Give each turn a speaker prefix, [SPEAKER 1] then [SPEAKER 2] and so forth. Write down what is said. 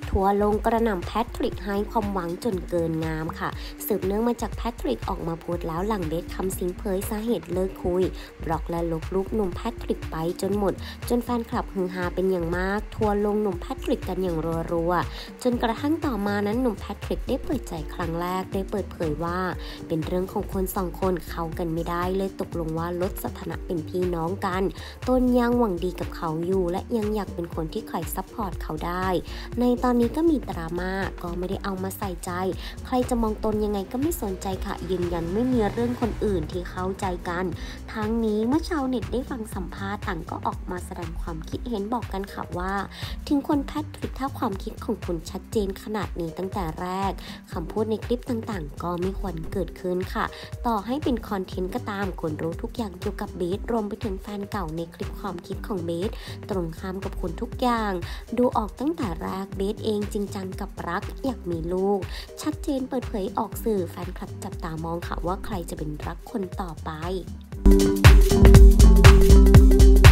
[SPEAKER 1] ทัวร์ลงกระหน่ำแพทริกให้ความหวังจนเกินงามค่ะสืบเนื่องมาจากแพทริกออกมาโพสต์แล้วหลังเบสคำสิงเผยสาเหตุเลิกคุยบล็อกและลบรูปหนุ่มแพทริกไปจนหมดจนแฟนคลับฮือฮาเป็นอย่างมากทัวร์ลงหนุ่มแพทริกกันอย่างรัวๆจนกระทั่งต่อมานั้นหนุ่มแพทริกได้เปิดใจครั้งแรกได้เปิดเผยว่าเป็นเรื่องของคนสองคนเข้ากันไม่ได้เลยตกลงว่าลดสถานะเป็นพี่น้องกันตนยังหวังดีกับเขาอยู่และยังอยากเป็นคนที่ใครซัพพอร์ตเขาได้ในตอนนี้ก็มีดราม่าก็ไม่ได้เอามาใส่ใจใครจะมองตนยังไงก็ไม่สนใจค่ะยืนยันไม่มีเรื่องคนอื่นที่เข้าใจกันทั้งนี้เมื่อชาวเน็ตได้ฟังสัมภาษณ์ต่างก็ออกมาแสดงความคิดเห็นบอกกันค่ะว่าถึงคนแพทริกถ้าความคิดของคุณชัดเจนขนาดนี้ตั้งแต่แรกคำพูดในคลิปต่างๆก็ไม่ควรเกิดขึ้นค่ะต่อให้เป็นคอนเทนต์ก็ตามคนรู้ทุกอย่างเกี่ยวกับเบสรวมไปถึงแฟนเก่าในคลิปความคิดของเบสตรงข้ามกับคุณทุกอย่างดูออกตั้งแต่แรกเบสเองจริงจังกับรักอยากมีลูกชัดเจนเปิดเผยออกสื่อแฟนคลับจับตามองค่ะว่าใครจะเป็นรักคนต่อไป